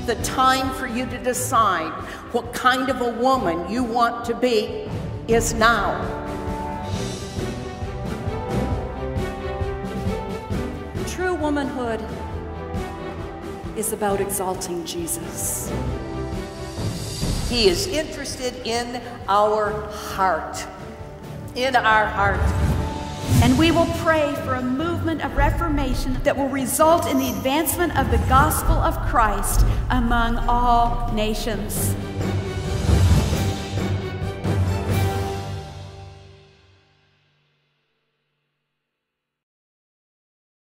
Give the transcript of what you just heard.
The time for you to decide what kind of a woman you want to be is now. True womanhood is about exalting Jesus. He is interested in our heart. In our heart. And we will pray for a movement of reformation that will result in the advancement of the gospel of Christ among all nations.